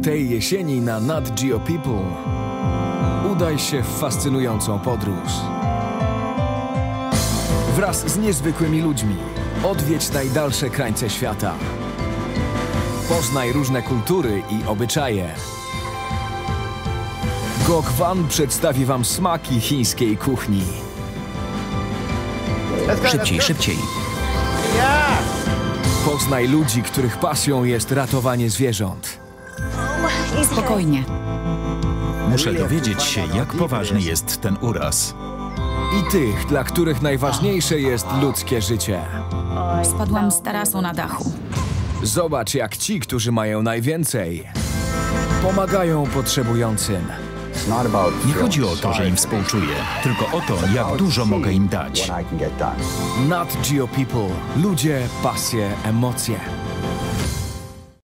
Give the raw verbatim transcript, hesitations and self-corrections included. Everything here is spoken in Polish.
Tej jesieni na Nat Geo People udaj się w fascynującą podróż. Wraz z niezwykłymi ludźmi odwiedź najdalsze krańce świata. Poznaj różne kultury i obyczaje. Gok Wan przedstawi Wam smaki chińskiej kuchni. Szybciej, szybciej. Poznaj ludzi, których pasją jest ratowanie zwierząt. Spokojnie. Muszę dowiedzieć się, jak poważny jest ten uraz. I tych, dla których najważniejsze jest ludzkie życie. Spadłam z tarasu na dachu. Zobacz, jak ci, którzy mają najwięcej, pomagają potrzebującym. Nie chodzi o to, że im współczuję, tylko o to, jak dużo mogę im dać. Nat Geo People. Ludzie, pasje, emocje.